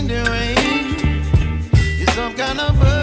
in the rain. You're some kind of bird.